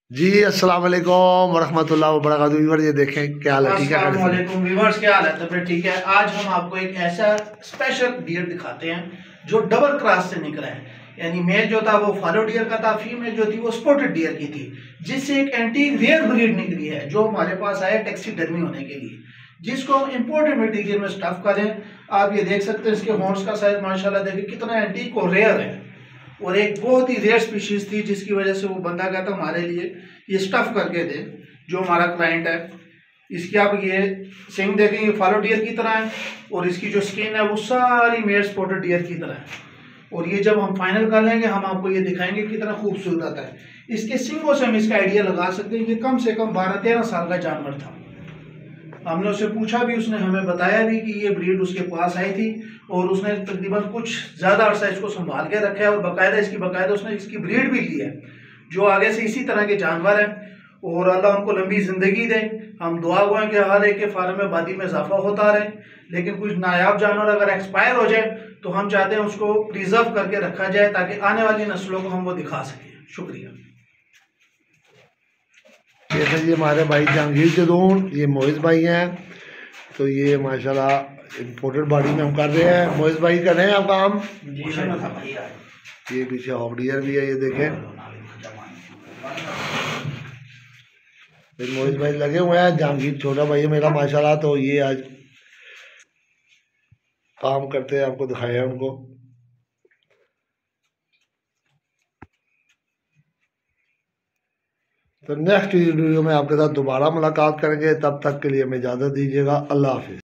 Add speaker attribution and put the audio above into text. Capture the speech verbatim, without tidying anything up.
Speaker 1: जी अस्सलाम वालेकुम वरहमतुल्लाहि वबरकातुहू। व्यूअर ये देखें क्या हाल है, ठीक है?
Speaker 2: अस्सलाम वालेकुम व्यूअर्स, क्या हाल है? तो फिर ठीक है। आज हम आपको एक ऐसा स्पेशल डियर दिखाते हैं जो डबल क्रॉस से निकला है। यानी मेल जो था वो फॉलो डियर का था, फीमेल जो थी वो स्पॉटेड डियर की थी, जिससे एक एंटी रेयर ब्रीड निकली है जो हमारे पास आया टैक्सीडर्मी होने के लिए, जिसको हम इम्पोर्टेड मटीरियल में स्टफ करें। आप ये देख सकते हैं इसके हॉर्न्स का साइज माशाल्लाह देखिए कितना एंटीक और रेयर है, और एक बहुत ही रेयर स्पीशीज थी जिसकी वजह से वो बंदा कहता हमारे लिए ये स्टफ करके दे, जो हमारा क्लाइंट है। इसकी आप ये सिंग देखें, ये फॉलो डियर की तरह है, और इसकी जो स्किन है वो सारी मेयर स्पॉटेड डियर की तरह है। और ये जब हम फाइनल कर लेंगे हम आपको ये दिखाएंगे कितना खूबसूरत है। इसके सिंगों से हम इसका आइडिया लगा सकते हैं कि कम से कम बारह तेरह साल का जानवर था। हमने उससे पूछा भी, उसने हमें बताया भी कि ये ब्रीड उसके पास आई थी और उसने तकरीबन कुछ ज़्यादा अरसा इसको संभाल के रखा है, और बाकायदा इसकी बाकायदा उसने इसकी ब्रीड भी ली है जो आगे से इसी तरह के जानवर हैं। और अल्लाह उनको लंबी ज़िंदगी दे। हम दुआ हुआ कि हर एक के फार्म में आबादी में इजाफा होता रहे, लेकिन कुछ नायाब जानवर अगर एक्सपायर हो जाए तो हम चाहते हैं उसको प्रिजर्व करके रखा जाए ताकि आने वाली नस्लों को हम वो दिखा सकें। शुक्रिया।
Speaker 1: जैसे जी हमारे भाई जहांगीर जदून, ये मोइज़ भाई हैं, तो ये माशाल्लाह इम्पोर्टेड बॉडी में हम कर रहे हैं। मोइज़ भाई कर रहे हैं आप काम। ये पीछे हॉक डियर भी है, ये देखें मोइज़ भाई लगे हुए हैं। जहांगीर छोटा भाई है मेरा माशाल्लाह, तो ये आज काम करते हैं, आपको दिखाया उनको। तो नेक्स्ट वीडियो में आपके साथ दोबारा मुलाकात करेंगे, तब तक के लिए हमें इजाज़त दीजिएगा। अल्लाह हाफिज़।